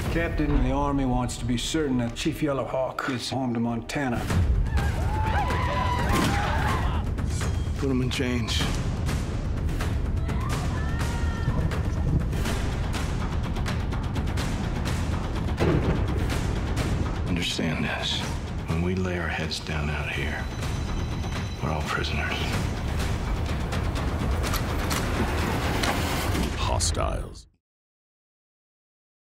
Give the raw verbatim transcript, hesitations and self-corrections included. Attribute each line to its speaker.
Speaker 1: Captain, the Army wants to be certain that Chief Yellowhawk is home to Montana.
Speaker 2: Put him in chains. Understand this. When we lay our heads down out here, we're all prisoners.
Speaker 3: Hostiles.